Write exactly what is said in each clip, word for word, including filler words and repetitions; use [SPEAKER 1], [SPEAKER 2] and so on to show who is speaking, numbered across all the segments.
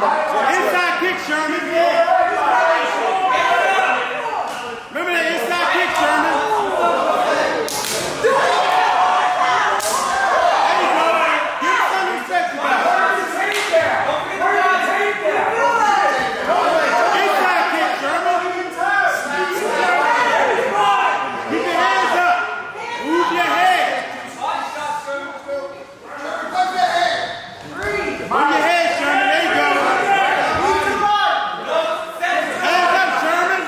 [SPEAKER 1] Inside kick, Sherman. Remember that inside kick, Sherman. There you go. Give us some respect to that. Inside kick, Sherman. Keep your hands up. Move your head. Move your head, Sherman. There you go. Hands up, Sherman.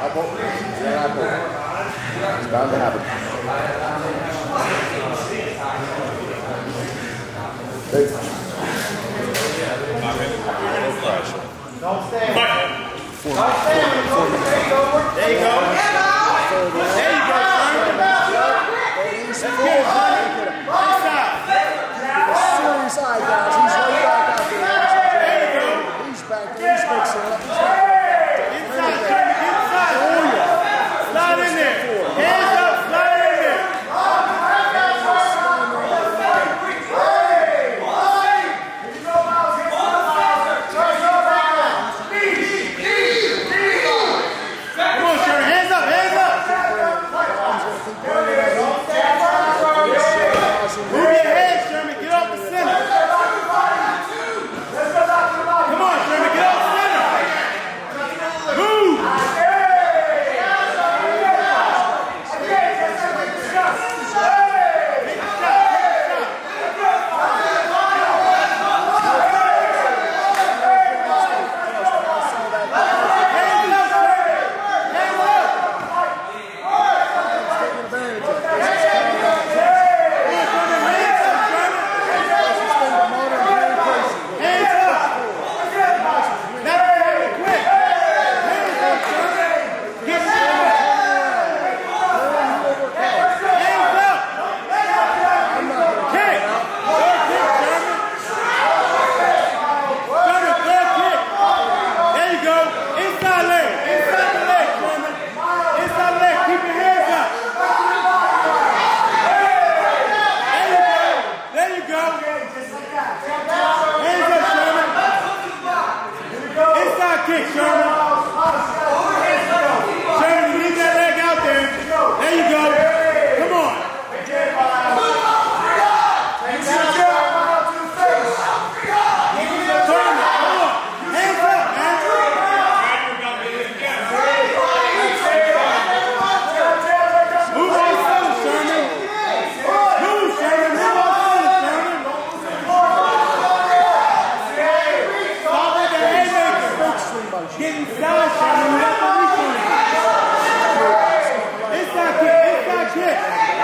[SPEAKER 2] Apple. Yeah, apple. It's bound to happen. Big.
[SPEAKER 1] Don't stand. Don't stand. There you go. There you go, son.
[SPEAKER 2] Serious eye, guys. He's right back out there.
[SPEAKER 1] There you go.
[SPEAKER 2] He's back there. He's mixing it up.
[SPEAKER 1] Inside, Sherman. Inside. Slide in there. Hands up. Slide in there. Come on, Sherman. Hands up. Hands up. Move your head, Sherman. Get off the center. Come on, Sherman. Get off the center. Move. Kick, Sherman. Sherman, you leave that leg out there. There you go. Come on. Sherman, come on. Hands up, man. Move on center, Sherman. Move, Sherman. Move on center, Sherman. Stop with the haymaker. Get inside, Sherman. You have to reach on it. Inside kick. Inside kick.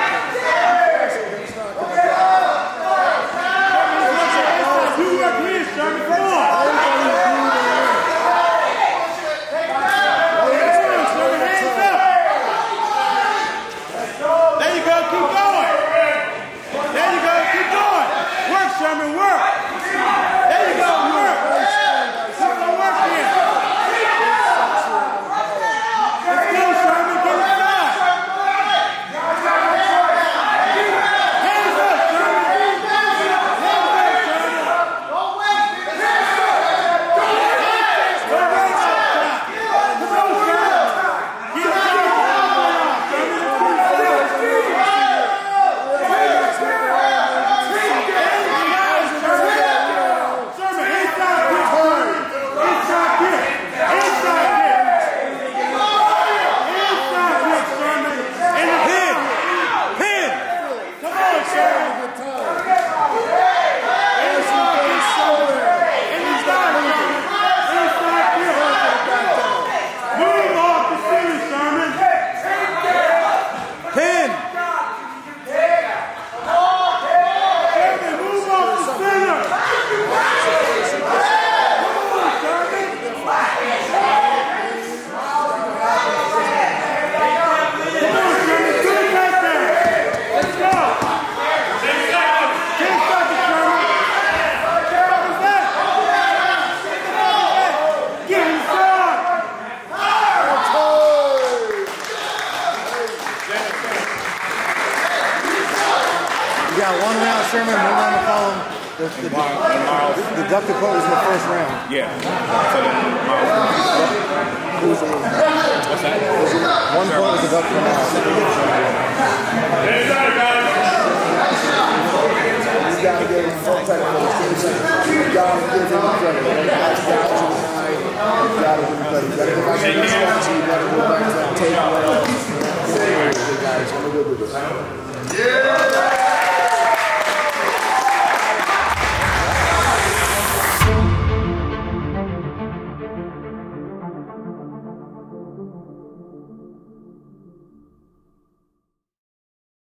[SPEAKER 1] You work here, Sherman. Come on. There you go. Keep going. There you go. Keep going. Work, Sherman. Work. There you go. Work. Keep on working. Let's go, Sherman. Get inside. Hands up, Sherman. Hands up, Sherman. Don't wait. Don't wait. Come on, Sherman. Get inside.
[SPEAKER 2] You got one round, Sherman, one round McCollum. The, the, the, the deducted point was in the first round.
[SPEAKER 3] Yeah. So then
[SPEAKER 2] Who was it?
[SPEAKER 3] what's that?
[SPEAKER 2] One point was deducted from Miles. You gotta give him full technical. You gotta give him credit. You gotta give him credit. You gotta give him credit. You gotta go back to the strategy. You gotta go back to that takeaway. Guys, let me go do this. Yeah!